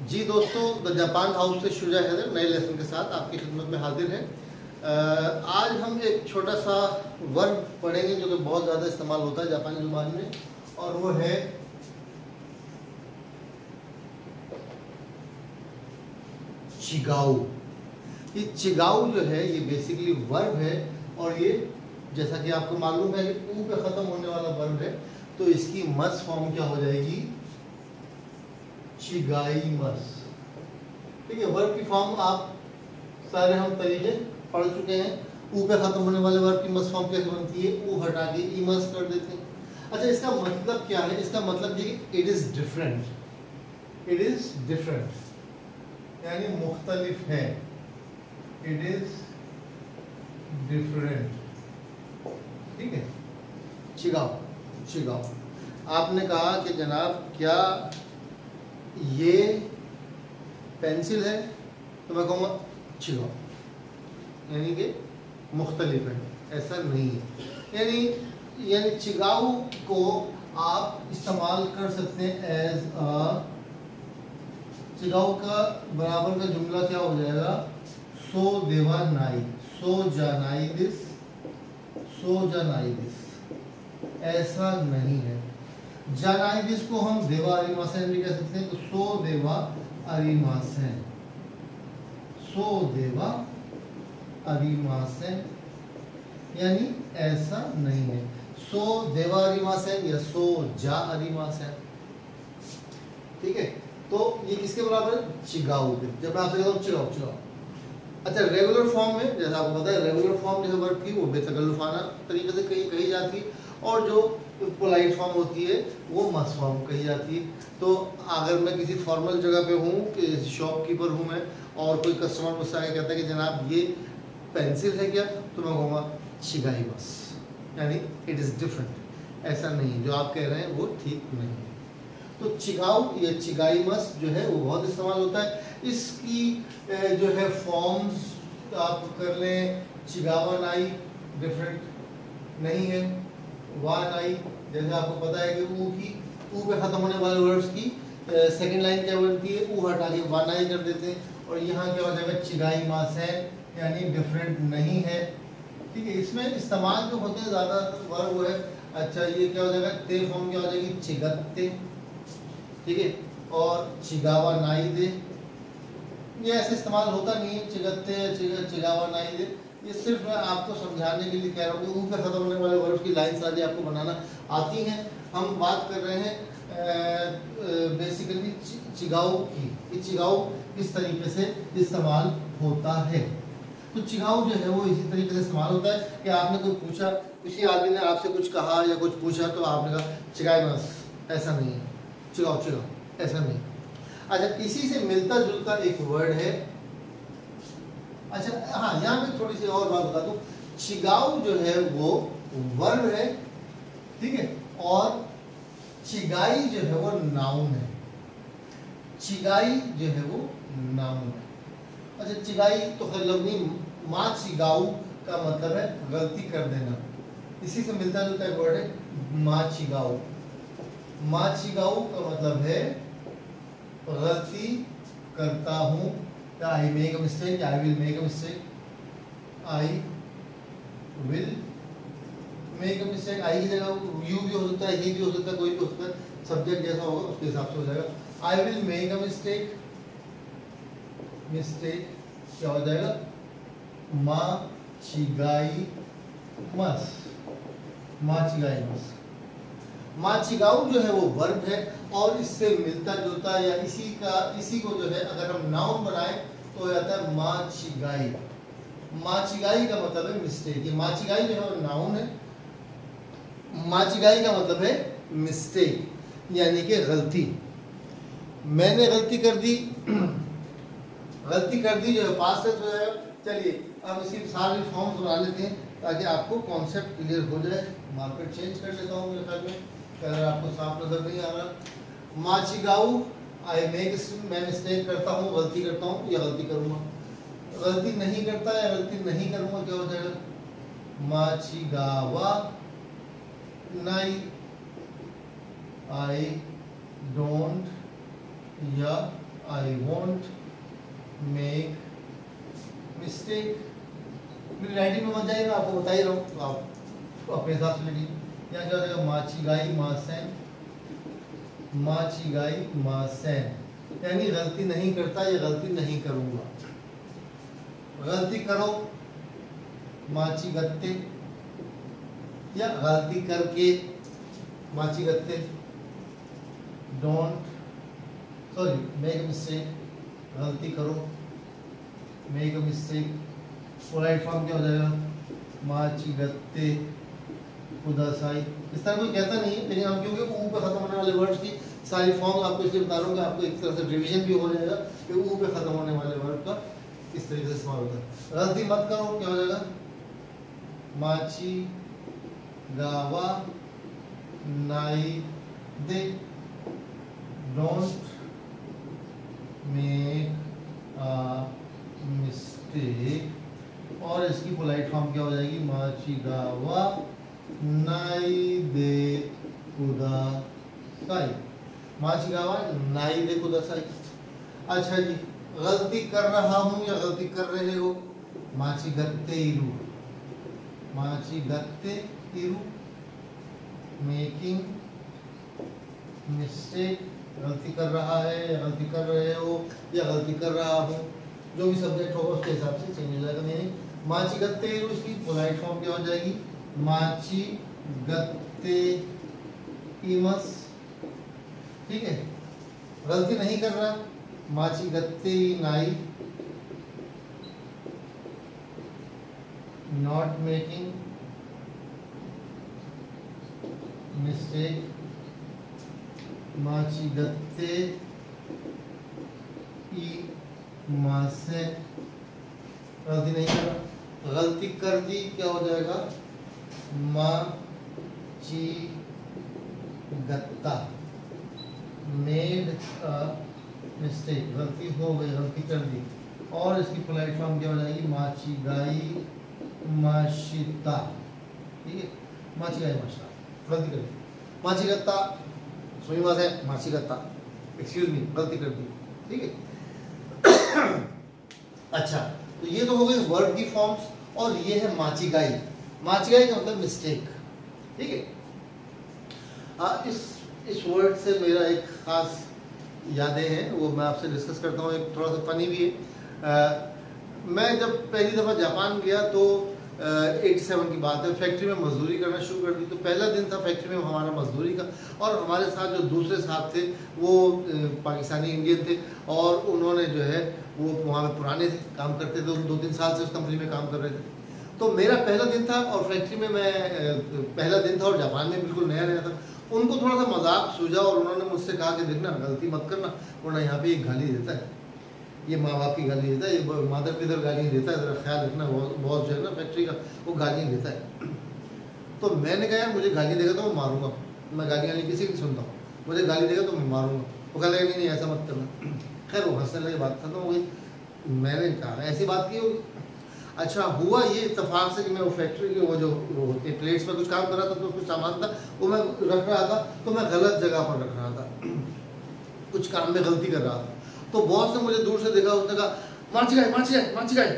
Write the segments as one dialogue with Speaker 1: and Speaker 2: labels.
Speaker 1: जी दोस्तों, the Japan house से शुजा हैदर नए लेसन के साथ आपकी खिदमत में हाजिर है। आज हम एक छोटा सा वर्ब पढ़ेंगे जो कि बहुत ज़्यादा इस्तेमाल होता है जापानी ज़ुबान में, और वो है चिगाऊ। ये चिगाऊ जो है ये बेसिकली वर्ब है, और ये जैसा कि आपको मालूम है कि ऊ पे ख़त्म होने वाला वर्ब है, तो इसकी मस फॉर्म क्या हो जाएगी? चिगाईमस। ठीक है, वर्ब की फॉर्म आप सारे हम तरीके पढ़ चुके हैं। ऊ पे खत्म होने वाले वर्ब की मस फॉर्म कैसे बनती है? ऊ हटा के ईमस कर देते हैं। अच्छा, इसका मतलब क्या है? इसका मतलब ये कि it is different. It is different यानी मुख्तलिफ है। It is different. ठीक है, चिगाओ चिगाओ। आपने कहा कि जनाब क्या ये पेंसिल है, तो मैं कहूँगा चिगाओ, यानी कि मुख्तलिफ है, ऐसा नहीं है। यानी चिगाओ को आप इस्तेमाल कर सकते हैं एज अ, चिगाओ का बराबर का जुमला क्या हो जाएगा? सो देवा नाई, सो Janai this, so Janai this, ऐसा नहीं है। जानाई दिस को हम देवा अरिमासेन भी कह सकते हैं, तो सो देवा अरिमासेन, सो देवा अरिमासेन, यानी ऐसा नहीं है। सो देवा अरिमासेन या सो जा अरिमासेन। ठीक है, तो ये किसके बराबर है? चिगाओ के। जब मैं आपसे कहता हूँ चिगाओ चिगाओ। अच्छा, रेगुलर फॉर्म में जैसा आपको पता है, रेगुलर फॉर्म जो वर्ब की वो बेतकल्लुफाना तरीके से कही जाती है, और जो पोलाइट फॉर्म होती है वो मस फॉर्म कही जाती है। तो अगर मैं किसी फॉर्मल जगह पे हूँ, कि शॉपकीपर हूँ मैं, और कोई कस्टमर मुझसे आके कहता है कि जनाब ये पेंसिल है क्या, तो मैं कहूँगा चिगाईमस, यानी इट इज़ डिफरेंट, ऐसा नहीं, जो आप कह रहे हैं वो ठीक नहीं है। तो चिगाऊ या चिगाईमस जो है वो बहुत इस्तेमाल होता है। इसकी जो है फॉर्म्स आप कर लें, चिगावा नाई डिफरेंट नहीं है, वा नाई, जैसे आपको पता है कि ऊ पे ख़त्म होने वाले वर्ड्स की सेकंड लाइन क्या बनती है? ऊ हटा के वा नाई कर देते हैं, और यहाँ क्या हो जाएगा? चिगाईमासेन, यानी डिफरेंट नहीं है। ठीक है, इसमें इस्तेमाल जो होते हैं ज़्यादा वर्ब वो है। अच्छा, ये क्या हो जाएगा? ते फॉर्म क्या हो जाएगी? चिगत्ते। ठीक है, और चिगावा नाई दे, ये ऐसे इस्तेमाल होता नहीं है, चिगत्ते चिगावा नाई दे। ये सिर्फ मैं आपको समझाने के लिए कह रहा हूँ कि ऊ पे खत्म होने वाले वर्ड की लाइन सारी आपको बनाना आती हैं। हम बात कर रहे हैं बेसिकली चिगाओ की, कि चिगाओ किस तरीके से इस्तेमाल होता है। तो चिगाओ जो है वो इसी तरीके से इस्तेमाल होता है कि आपने कोई पूछा, किसी आदमी ने आपसे कुछ कहा या कुछ पूछा, तो आपने कहा चिगाईमस, ऐसा नहीं है, चिगाओ चिगाओ, ऐसा नहीं। अच्छा, इसी से मिलता जुलता एक वर्ड है। अच्छा हाँ, यहाँ पे थोड़ी सी और बात बता दूं, चिगाऊ जो है वो वर्ब है, ठीक है, और चिगाई जो है वो नाउन है। चिगाई जो है वो नाउन है। अच्छा, चिगाई तो खैर लफ्ज़ नहीं, मा चिगाऊ का मतलब है गलती कर देना, इसी से मिलता जुलता एक वर्ड है मा चिगाऊ। मा चिगाऊ का मतलब है गलती करता हूँ, I make a mistake, I will make a mistake, I will make a mistake. I की जगह यू भी हो सकता है, ही भी हो सकता है, कोई भी हो सकता है, सब्जेक्ट जैसा होगा उसके हिसाब से हो जाएगा। I will make a mistake, mistake क्या हो जाएगा? मा चिगाई मस, मा चिगाई मस। मा चिगाऊ जो है वो वर्ब है, और इससे मिलता जुलता या इसी को जो है अगर हम नाउन बनाए तो हो जाता है मा चिगाई। मा चिगाई का मतलब है मिस्टेक। ये मा चिगाई जो है वो नाउन है, मा चिगाई का मतलब है मिस्टेक, यानी कि गलती। मैंने गलती कर दी, गलती कर दी जो है पास्ट टेंस हो जाएगा। चलिए अब इसकी सारी फॉर्म्स बना लेते हैं ताकि आपको कॉन्सेप्ट क्लियर हो जाए। मार्केट चेंज कर लेता हूँ मेरे ख्याल में, अगर आपको साफ नजर नहीं आ रहा। मा चिगाऊ, आई मेक, मैं मिस्टेक करता हूँ, गलती करता हूँ या गलती करूँगा। गलती नहीं करता या गलती नहीं करूँगा, क्या हो जाएगा? मा चिगावा नाई, आई डोंट या आई वॉन्ट मेक मिस्टेक। मेरी राइटिंग में मत जाइए, मैं आपको बता ही रहा हूँ, तो आप अपने हिसाब से लिखिए। यहाँ क्या हो जाएगा, माचिगाई मासेन, माचिगाई मासेन, यानी गलती नहीं करता या गलती नहीं करूँगा। गलती करो माची गत्ते, या गलती करके माची गत्ते। डोंट, सॉरी, मेक मिस्टेक, गलती करो, make a mistake. Polite form क्या हो जाएगा, माची गत्ते कुदासाई। इस तरह कोई कहता नहीं है, लेकिन हम क्योंकि ऊ पे खत्म होने वाले वर्ड्स की सारी फॉर्म आपको इसलिए बता रहा हूँ कि आपको एक तरह से रिवीजन भी हो जाएगा कि ऊ पे खत्म होने वाले वर्ड का इस तरीके से इस्तेमाल होता है। गलती मत करो, क्या हो जाएगा, माची गावा नाई दे। डोंट मेक अ मिस्टेक, और इसकी पोलाइट फॉर्म क्या हो जाएगी, माची गावा नाई दे कुदासाई। माची गावा नाई दे कुदासाई। अच्छा जी, गलती कर रहा हूँ या गलती कर रहे हो, माची गत्ते इरू, माची गत्ते इरू। मेकिंग मिस्टेक, गलती कर रहा है या गलती कर रहे हो या गलती कर रहा हूँ, जो भी सब्जेक्ट होगा उसके हिसाब से चेंज हो जाएगा मीनिंग। माची गत्ते इरू, इसकी पोलाइट फॉर्म क्या हो जाएगी, माची गत्ते इमस। ठीक है, गलती नहीं कर रहा, माची गत्ते नाई। नॉट मेकिंग मिस्टेक, माची गत्ते ई मासे। गलती नहीं कर रहा, गलती कर दी, क्या हो जाएगा, माची गत्ता मेड अ मिस्टेक, गलती हो गई, गलती कर दी। और इसकी पोलाइट फॉर्म क्या हो जाएगी, माची गाई माशिता। ठीक है, माची गाई माशिता, गलती कर दी। माची गत्ता सुनी बात है, माची गत्ता, एक्सक्यूज मी, गलती कर दी। ठीक है। अच्छा, तो ये तो हो गई वर्ड की फॉर्म्स, और ये है माचिगाई। माचिगाई का मतलब मिस्टेक। ठीक है, इस वर्ड से मेरा एक खास यादें हैं, वो मैं आपसे डिस्कस करता हूँ। एक थोड़ा सा फनी भी है। मैं जब पहली दफ़ा जापान गया तो 87 की बात है, फैक्ट्री में मजदूरी करना शुरू कर दी। तो पहला दिन था फैक्ट्री में हमारा मजदूरी का, और हमारे साथ जो दूसरे साहब थे वो पाकिस्तानी इंडियन थे, और उन्होंने जो है वो वहाँ पे पुराने थे, काम करते थे, 2-3 साल से उस कंपनी में काम कर रहे थे। तो मेरा पहला दिन था और फैक्ट्री में मैं पहला दिन था और जापान में बिल्कुल नया नया था। उनको थोड़ा सा मजाक सूझा और उन्होंने मुझसे कहा कि देखना गलती मत करना, वरना यहाँ पे एक गाली देता है, ये माँ बाप की गाली देता है, ये मादर पितर गाली देता है, ज़रा ख्याल रखना, बॉस जो है ना फैक्ट्री का वो गाली देता है। तो मैंने कहा यार मुझे गाली देगा तो मैं मारूंगा, मैं गाली गाली किसी की सुनता हूँ, मुझे गाली देगा तो मैं मारूंगा। वो कहा लगा नहीं ऐसा मत करना। खैर वो हंसने लगे, बात खत्म हो गई। मैंने कहा ऐसी बात की होगी। अच्छा, हुआ ये इत्तेफाक से कि मैं वो फैक्ट्री के वो जो होते प्लेट्स में कुछ काम कर रहा था, तो कुछ सामान था वो मैं रख रहा था, तो मैं गलत जगह पर रख रहा था, कुछ काम में गलती कर रहा था। तो बॉस ने मुझे दूर से देखा, उसने कहा माचिगाई माचिगाई माचिगाई।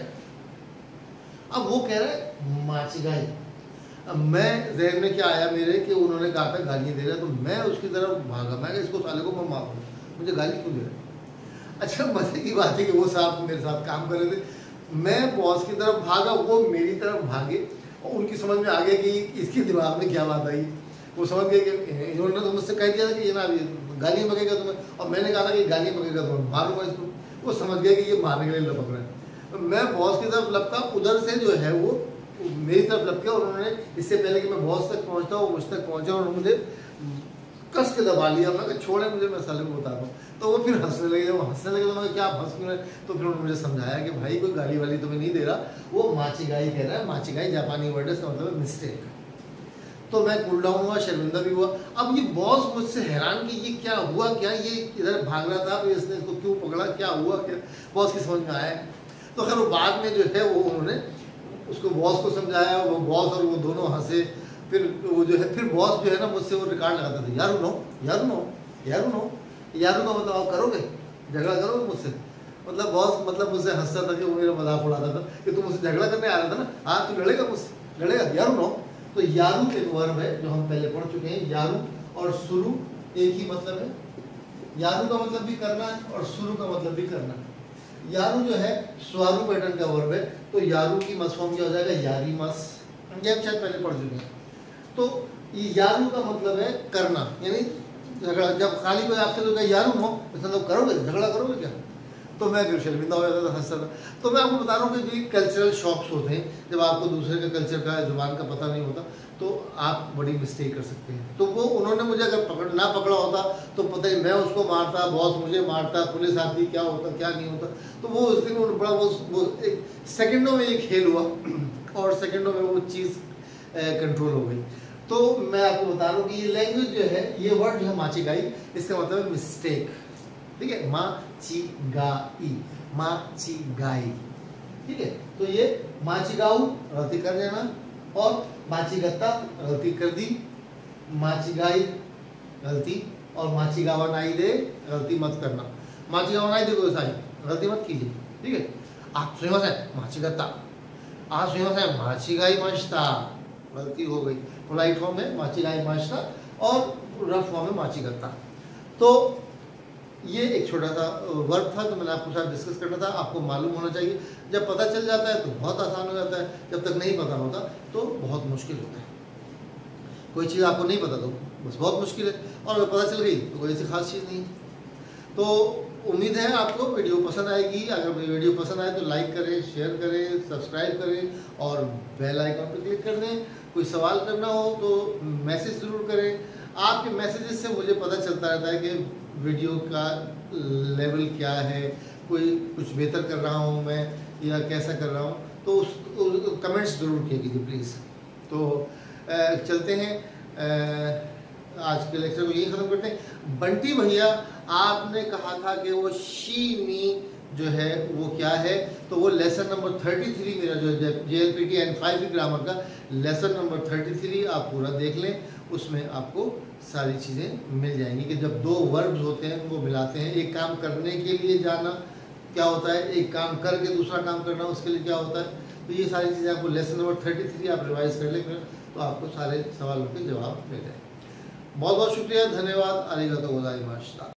Speaker 1: अब वो कह रहा है माचिगाई, अब मैं जहन में क्या आया मेरे कि उन्होंने कहा था गाली दे रहा है, तो मैं उसकी तरफ भागा। मैं इसको साले को मैं मारूंगा, मुझे गाली क्यों दे रहा है। अच्छा, मजे की बात है कि वो साहब मेरे साथ काम कर रहे थे, मैं बॉस की तरफ भागा, वो मेरी तरफ भागे, और उनकी समझ में आ गया कि इसके दिमाग में क्या बात आई। वो समझ गए कि इन्होंने तो मुझसे कह दिया था कि ये ना गाली बकेगा तुम्हें, और मैंने कहा था कि गाली बकेगा तुम्हें, मारूंगा इसको। वो समझ गए कि ये मारने के लिए लपक रहा है। तो मैं बॉस की तरफ लपका, उधर से जो है वो मेरी तरफ लपके, और उन्होंने इससे पहले कि मैं बॉस तक पहुँचता वो मुझ तक पहुँचा और मुझे कस के दबा लिया। मैं छोड़े मुझे, मैं साले को बता रहा हूँ। तो वो फिर हंसने लगे, जब हंसने लगे तो मैं क्या हंस क्यों रहे। तो फिर उन्होंने मुझे समझाया कि भाई कोई गाली वाली तुम्हें नहीं दे रहा, वो माचिगाई कह रहा है। माचिगाई जापानी वर्ड है, इसका मतलब है मिस्टेक। तो मैं कूल डाउन हुआ, शर्मिंदा भी हुआ। अब ये बॉस मुझसे हैरान कि ये क्या हुआ, क्या ये इधर भाग रहा था, फिर इसने इसको क्यों पकड़ा, क्या हुआ, क्या बॉस की समझ में आया। तो खैर वो बाद में जो है वो उन्होंने उसको बॉस को समझाया, वो बॉस और वो दोनों हंसे। फिर वो जो है, फिर बॉस जो है ना मुझसे वो रिकॉर्ड लगाता था, यारू नो यारू नो यारू नो। यारू का मतलब आप करोगे, झगड़ा करोगे मुझसे? मतलब बॉस मतलब मुझसे हंसता था कि वो मेरा मजाक उड़ाता था कि तुम मुझसे झगड़ा करने आ रहा था ना, हाँ तू लड़ेगा मुझसे, लड़ेगा यारू नो। तो यारू एक वर्ब है जो हम पहले पढ़ चुके हैं। यारू और शुरू एक ही मतलब है। यारू का मतलब भी करना है और शुरू का मतलब भी करना है। यारू जो है स्वारू पैटर्न का वर्ब है, तो यारू की मस फॉर्म क्या हो जाएगा? यारी मस। ये हम शायद पहले पढ़ चुके हैं। तो ये यारू का मतलब है करना, यानी झगड़ा। जब खाली कोई आपसे तो यारू हो मतलब करोगे, झगड़ा करोगे क्या? तो मैं फिर शर्मिंदा हो जाता था, हंसता था। तो मैं आपको बता रहा हूँ कि जो कल्चरल शॉक्स होते हैं, जब आपको दूसरे के कल्चर का, जुबान का पता नहीं होता, तो आप बड़ी मिस्टेक कर सकते हैं। तो वो उन्होंने मुझे अगर पकड़ा होता तो पता ही मैं उसको मारता, बॉस मुझे मारता, पुलिस आती, क्या होता क्या नहीं होता। तो वो उस दिन बड़ा वो एक सेकंडों में ये खेल हुआ और सेकंडों में वो चीज़ कंट्रोल हो गई। तो मैं आपको बता रहा हूँ कि ये लैंग्वेज जो है, ये वर्ड जो है माचिगाई, इसका मतलब है मिस्टेक। ठीक है, माचिगाई, माचिगाई। ठीक है, तो ये माचिगाऊ गलती कर देना, और माचिगत्ता गलती कर दी, माचिगाई गलती, और माचिगावा नाई दे गलती मत करना। माचिगावा नाई दे को साई गलती मत कीजिए। ठीक है, आप सुइमा से माचिगत्ता, आप सुइमा से माचिगाई माचता, गलती हो गई। पोलाइट फॉर्म में माचिगाई माचता और रफ फॉर्म में माचिगत्ता। तो ये एक छोटा सा वर्ब था, तो मैंने आपको साथ डिस्कस करना था। आपको मालूम होना चाहिए, जब पता चल जाता है तो बहुत आसान हो जाता है, जब तक नहीं पता होता तो बहुत मुश्किल होता है। कोई चीज़ आपको नहीं पता तो बस बहुत मुश्किल है, और अगर पता चल गई तो कोई ऐसी खास चीज़ नहीं। तो उम्मीद है आपको वीडियो पसंद आएगी। अगर वीडियो पसंद आए तो लाइक करें, शेयर करें, सब्सक्राइब करें और बेल आइकन पर क्लिक कर दें। कोई सवाल करना हो तो मैसेज ज़रूर करें। आपके मैसेजेस से मुझे पता चलता रहता है कि वीडियो का लेवल क्या है, कोई कुछ बेहतर कर रहा हूँ मैं या कैसा कर रहा हूँ, तो उस कमेंट्स ज़रूर किया कीजिए प्लीज़। तो चलते हैं, आज के लेक्चर को यही ख़त्म करते हैं। बंटी भैया, आपने कहा था कि वो शी मी जो है वो क्या है, तो वो लेसन नंबर 33 मेरा जो JLPT एंड 5 ग्रामर का लेसन नंबर 33 आप पूरा देख लें। उसमें आपको सारी चीज़ें मिल जाएंगी कि जब दो वर्ब्स होते हैं वो मिलाते हैं। एक काम करने के लिए जाना क्या होता है, एक काम करके दूसरा काम करना उसके लिए क्या होता है। तो ये सारी चीज़ें आपको लेसन नंबर 33 आप रिवाइज कर लें, तो आपको सारे सवालों के जवाब मिल जाए। बहुत बहुत शुक्रिया, धन्यवाद, आरिगातो गोजाइमासिता।